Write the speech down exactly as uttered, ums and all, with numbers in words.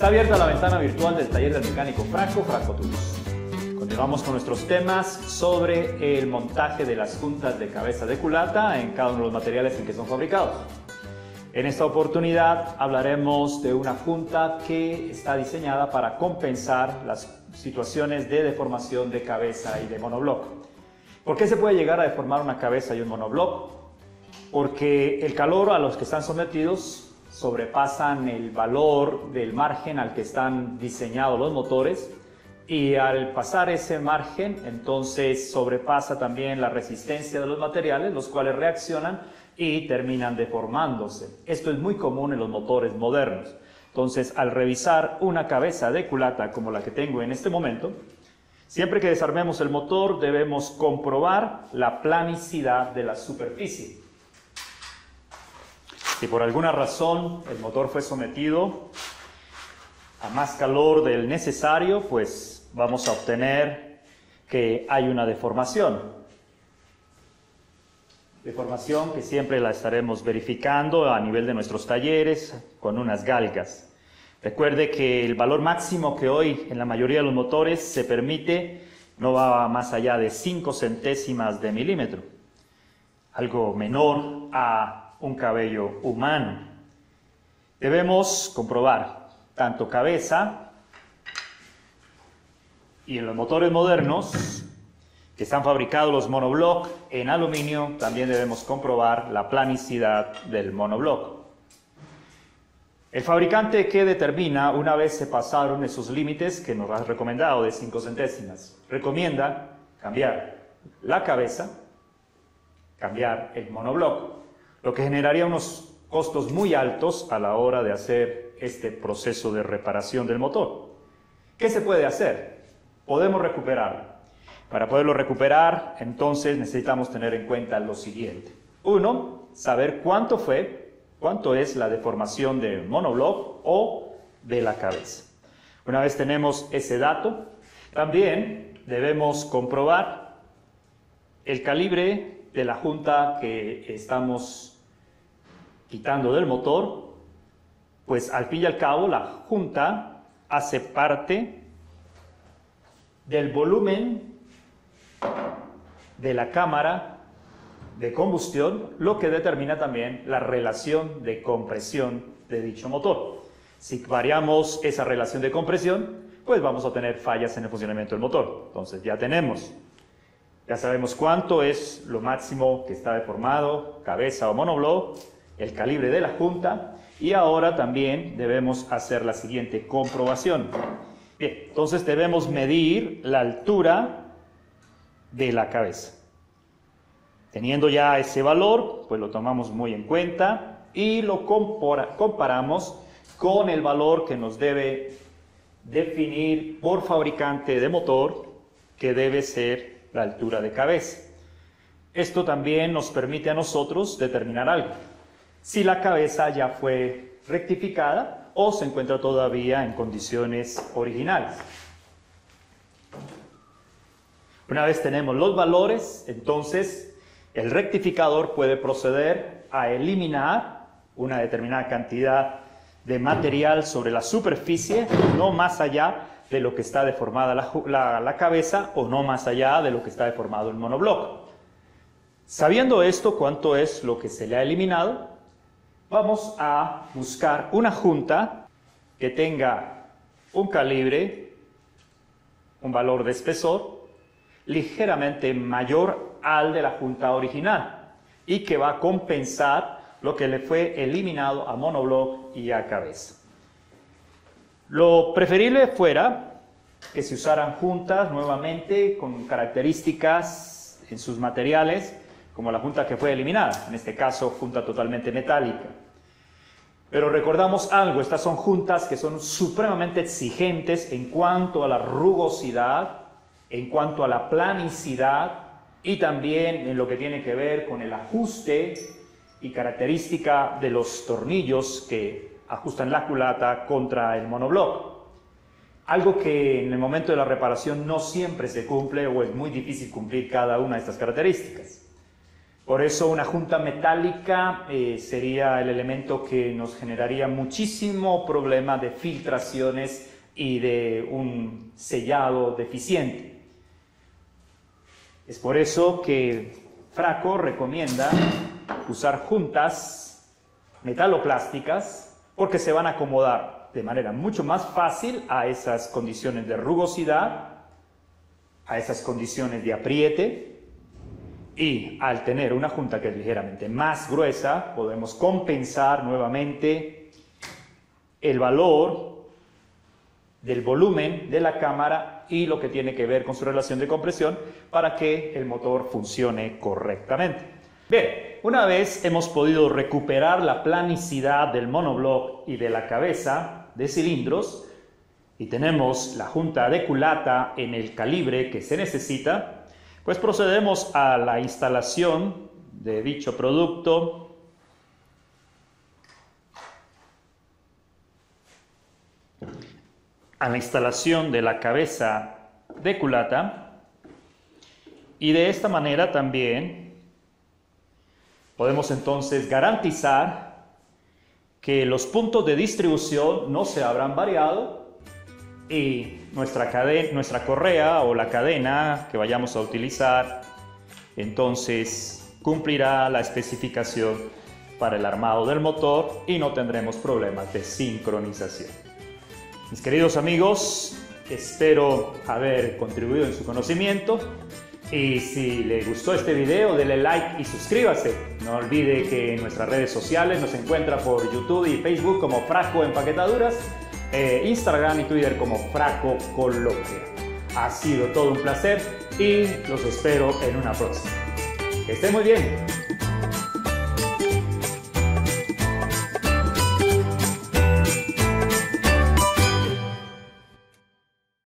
Está abierta la ventana virtual del taller del mecánico Franco, Franco Tools. Continuamos con nuestros temas sobre el montaje de las juntas de cabeza de culata en cada uno de los materiales en que son fabricados. En esta oportunidad hablaremos de una junta que está diseñada para compensar las situaciones de deformación de cabeza y de monobloc. ¿Por qué se puede llegar a deformar una cabeza y un monobloc? Porque el calor a los que están sometidos sobrepasan el valor del margen al que están diseñados los motores, y al pasar ese margen entonces sobrepasa también la resistencia de los materiales, los cuales reaccionan y terminan deformándose. Esto es muy común en los motores modernos. Entonces, al revisar una cabeza de culata como la que tengo en este momento, siempre que desarmemos el motor debemos comprobar la planicidad de la superficie. Si por alguna razón el motor fue sometido a más calor del necesario, pues vamos a obtener que hay una deformación. Deformación que siempre la estaremos verificando a nivel de nuestros talleres con unas galgas. Recuerde que el valor máximo que hoy en la mayoría de los motores se permite no va más allá de cinco centésimas de milímetro, algo menor a un cabello humano. Debemos comprobar tanto cabeza, y en los motores modernos que están fabricados los monobloc en aluminio también debemos comprobar la planicidad del monobloc. El fabricante que determina, una vez se pasaron esos límites que nos ha recomendado de cinco centésimas, recomienda cambiar la cabeza, cambiar el monobloc, lo que generaría unos costos muy altos a la hora de hacer este proceso de reparación del motor. ¿Qué se puede hacer? Podemos recuperarlo. Para poderlo recuperar, entonces necesitamos tener en cuenta lo siguiente. Uno, saber cuánto fue, cuánto es la deformación del monobloc o de la cabeza. Una vez tenemos ese dato, también debemos comprobar el calibre de la junta que estamos quitando del motor, pues al fin y al cabo la junta hace parte del volumen de la cámara de combustión, lo que determina también la relación de compresión de dicho motor. Si variamos esa relación de compresión, pues vamos a tener fallas en el funcionamiento del motor. Entonces ya tenemos, ya sabemos cuánto es lo máximo que está deformado, cabeza o monobloc, el calibre de la junta, y ahora también debemos hacer la siguiente comprobación. Bien, entonces debemos medir la altura de la cabeza. Teniendo ya ese valor, pues lo tomamos muy en cuenta y lo comparamos con el valor que nos debe definir por fabricante de motor, que debe ser la altura de cabeza. Esto también nos permite a nosotros determinar algo: si la cabeza ya fue rectificada o se encuentra todavía en condiciones originales. Una vez tenemos los valores, entonces el rectificador puede proceder a eliminar una determinada cantidad de material sobre la superficie, no más allá de lo que está deformada la, la, la cabeza, o no más allá de lo que está deformado el monobloc. Sabiendo esto, cuánto es lo que se le ha eliminado, vamos a buscar una junta que tenga un calibre, un valor de espesor ligeramente mayor al de la junta original y que va a compensar lo que le fue eliminado a monobloc y a cabeza. Lo preferible fuera que se usaran juntas nuevamente con características en sus materiales como la junta que fue eliminada, en este caso junta totalmente metálica. Pero recordamos algo: estas son juntas que son supremamente exigentes en cuanto a la rugosidad, en cuanto a la planicidad y también en lo que tiene que ver con el ajuste y característica de los tornillos que ajustan la culata contra el monobloc. Algo que en el momento de la reparación no siempre se cumple, o es muy difícil cumplir cada una de estas características. Por eso una junta metálica eh, sería el elemento que nos generaría muchísimo problema de filtraciones y de un sellado deficiente. Es por eso que Fracco recomienda usar juntas metaloplásticas porque se van a acomodar de manera mucho más fácil a esas condiciones de rugosidad, a esas condiciones de apriete, y al tener una junta que es ligeramente más gruesa podemos compensar nuevamente el valor del volumen de la cámara y lo que tiene que ver con su relación de compresión para que el motor funcione correctamente. Bien, una vez hemos podido recuperar la planicidad del monobloc y de la cabeza de cilindros y tenemos la junta de culata en el calibre que se necesita, pues procedemos a la instalación de dicho producto. A la instalación de la cabeza de culata, y de esta manera también podemos entonces garantizar que los puntos de distribución no se habrán variado y nuestra, cadena, nuestra correa o la cadena que vayamos a utilizar entonces cumplirá la especificación para el armado del motor y no tendremos problemas de sincronización. Mis queridos amigos, espero haber contribuido en su conocimiento y si le gustó este video, dele like y suscríbase. No olvide que en nuestras redes sociales nos encuentra por YouTube y Facebook como Fracco Empaquetaduras, eh, Instagram y Twitter como Fracco Colombia. Ha sido todo un placer y los espero en una próxima. Que estén muy bien.